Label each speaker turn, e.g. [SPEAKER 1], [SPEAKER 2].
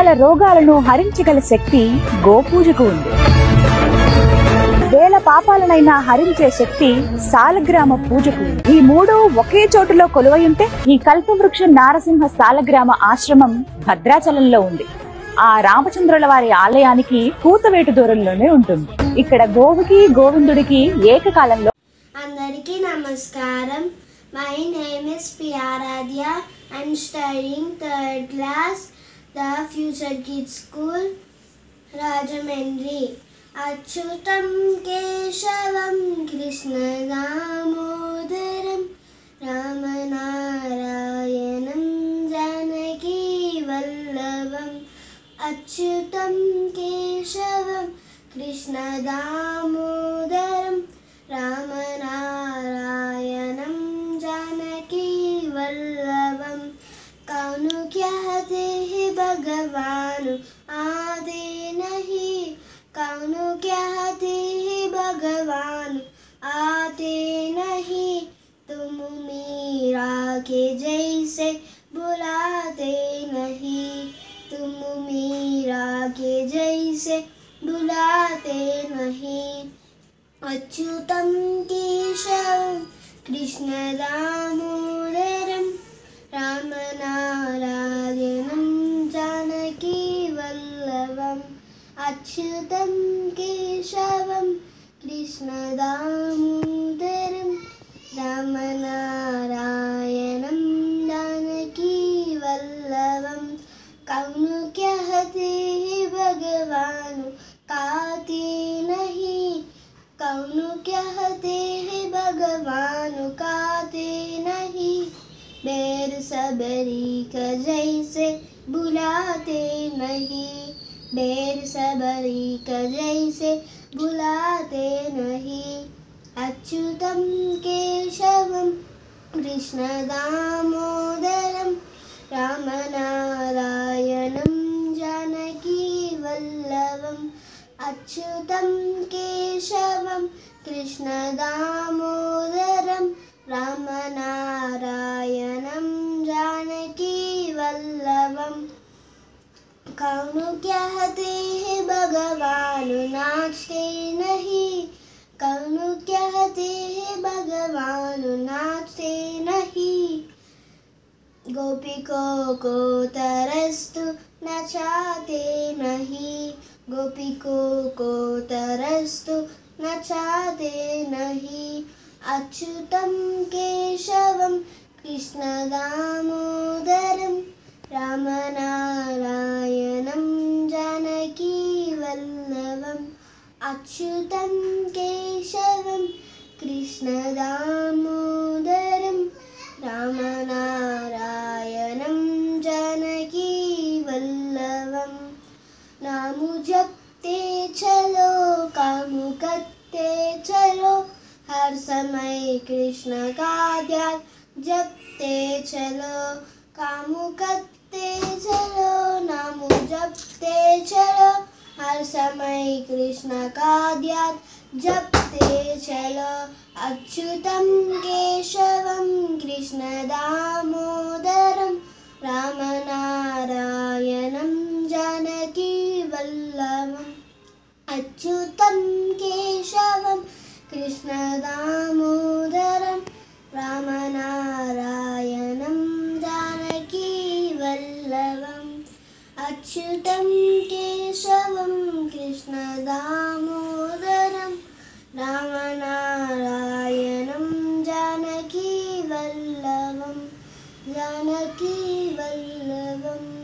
[SPEAKER 1] సకల రోగాలను హరించగల శక్తి గోపూజకు ఉంది. వేల పాపాలనైనా హరించే శక్తి సాలగ్రామ పూజకు. ఈ మూడు ఒకే చోటులో కొలువయుంటే ఈ కల్పవృక్ష నారసింహ సాలగ్రామ ఆశ్రమం భద్రాచలంలో ఉంది. ఆ రామచంద్రుల వారి ఆలయానికి కూతవేటు దూరంలోనే ఉంటుంది. ఇక్కడ గోవుకి గోవిందుడికి ఏకకాలంలో.
[SPEAKER 2] అందరికీ నమస్కారం. My name is P Aaradhya. I'm studying third class the future kids school Rajahmundry. అచ్యుతం కేశవం కృష్ణ దామోదరం రామనారాయణం జానకీ వల్లభం. అచ్యుతం కేశవం కృష్ణ దామోదరం రామనారాయణం జానకీ వల్లభం. కౌను कहते हैं भगवान आते नहीं, कौन कहते हैं भगवान आते नहीं, तुम मीरा के जैसे बुलाते नहीं, तुम मीरा के जैसे बुलाते नहीं. अच्युतं केशवं कृष्ण दामोदरं रामनारायणं जानकी वल्लभं. अच्युतं केशवं कृष्ण दामोदरं रामनारायणं जानकी वल्लभं. कौन कहते हैं भगवान काते नहीं, कौन कहते हैं भगवान काते नहीं, बैर सबरी का जैसे बुलाते नहीं, बैर सबरी का जैसे बुलाते नहीं. अच्युतं केशवं कृष्ण दामोदरं रामनारायणं जानकी वल्लभं. अच्युतं केशवं कृष्ण दामोदरं रामनारायणं जानकी वल्लभं. कौन कहते हैं भगवान नाचते नहीं, कौन कहते हैं भगवान नाचते नहीं, गोपिकों को तरस्तु नचाते नहीं, गोपिकों को तरस्तु नचाते नहीं. अच्युतं केशवं कृष्ण दामोदरं रामनारायणं जानकी वल्लभं. अच्युतं केशवं कृष्ण दामोदरं रामनारायणं जानकी वल्लभं. नाम जपते चलो काम करते चलो, हर समय कृष्ण का ध्यान जपते चलो, काम करते चलो नाम जपते चलो, हर समय कृष्ण का ध्यान जपते चलो. अच्युतं केशवं कृष्ण दामोदरं रामनारायणं जानकी वल्लभं. अच्युतं केशवं कृष्ण दामोदरं रामनारायणं जानकी वल्लभं. अच्युतं केशवं कृष्ण दामोदरं रामनारायणं जानकी वल्लभं, जानकी वल्लभं.